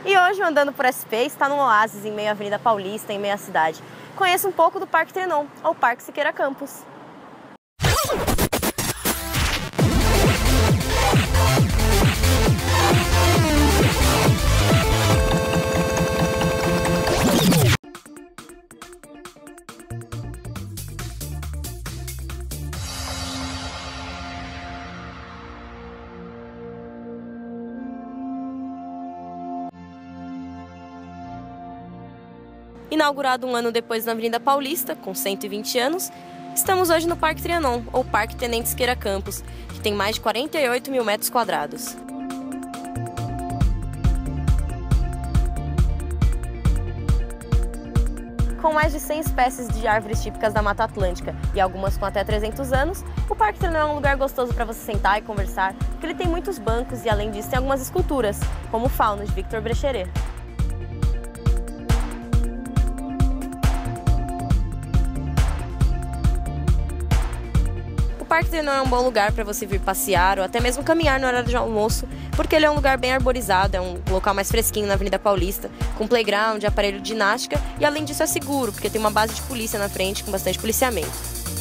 E hoje, andando por SP, está num oásis em meio à Avenida Paulista, em meio à cidade. Conheça um pouco do Parque Trianon, ou Parque Siqueira Campos. Inaugurado um ano depois na Avenida Paulista, com 120 anos, estamos hoje no Parque Trianon, ou Parque Tenente Siqueira Campos, que tem mais de 48 mil metros quadrados. Com mais de 100 espécies de árvores típicas da Mata Atlântica e algumas com até 300 anos, o Parque Trianon é um lugar gostoso para você sentar e conversar, porque ele tem muitos bancos e, além disso, tem algumas esculturas, como o Fauno, de Victor Brecheret. O Parque Trianon é um bom lugar para você vir passear ou até mesmo caminhar no horário de almoço, porque ele é um lugar bem arborizado, é um local mais fresquinho na Avenida Paulista, com playground, aparelho de ginástica e, além disso, é seguro, porque tem uma base de polícia na frente com bastante policiamento.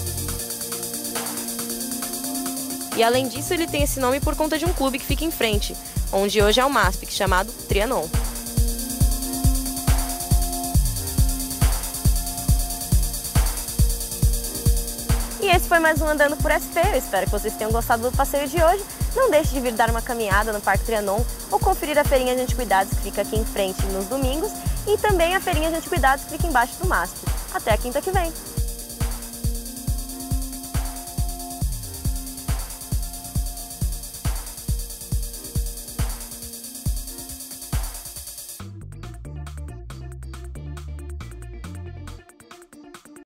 E, além disso, ele tem esse nome por conta de um clube que fica em frente, onde hoje é o MASP, chamado Trianon. E esse foi mais um Andando por SP. Eu espero que vocês tenham gostado do passeio de hoje. Não deixe de vir dar uma caminhada no Parque Trianon ou conferir a feirinha de antiguidades que fica aqui em frente nos domingos e também a feirinha de antiguidades que fica embaixo do MASP. Até a quinta que vem!